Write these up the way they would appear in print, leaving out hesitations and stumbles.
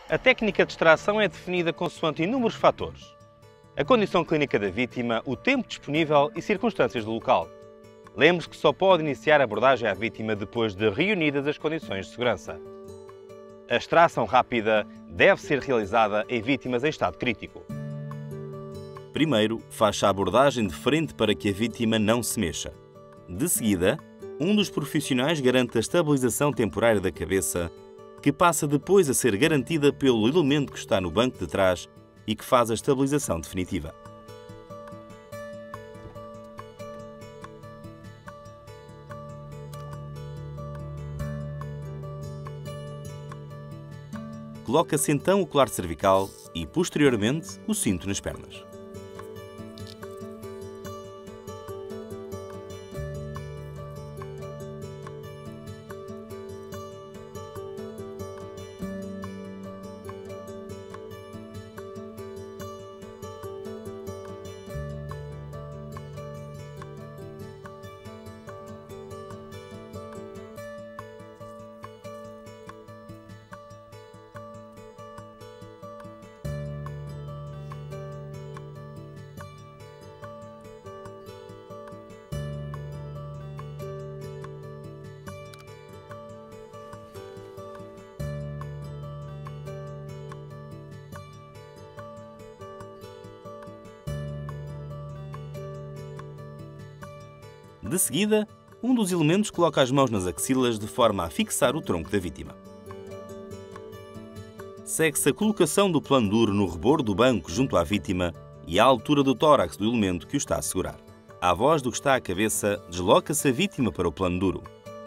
A técnica de extração é definida consoante inúmeros fatores: a condição clínica da vítima, o tempo disponível e circunstâncias do local. Lembre-se que só pode iniciar a abordagem à vítima depois de reunidas as condições de segurança. A extração rápida deve ser realizada em vítimas em estado crítico. Primeiro, faz a abordagem de frente para que a vítima não se mexa. De seguida, um dos profissionais garante a estabilização temporária da cabeça, que passa depois a ser garantida pelo elemento que está no banco de trás e que faz a estabilização definitiva. Coloca-se então o colar cervical e, posteriormente, o cinto nas pernas. De seguida, um dos elementos coloca as mãos nas axilas de forma a fixar o tronco da vítima. Segue-se a colocação do plano duro no rebordo do banco junto à vítima e à altura do tórax do elemento que o está a segurar. À voz do que está à cabeça, desloca-se a vítima para o plano duro.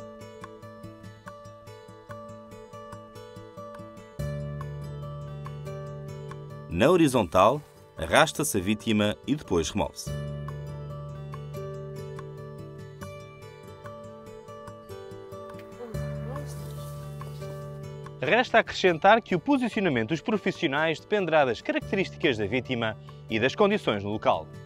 Na horizontal, arrasta-se a vítima e depois remove-se. Resta acrescentar que o posicionamento dos profissionais dependerá das características da vítima e das condições no local.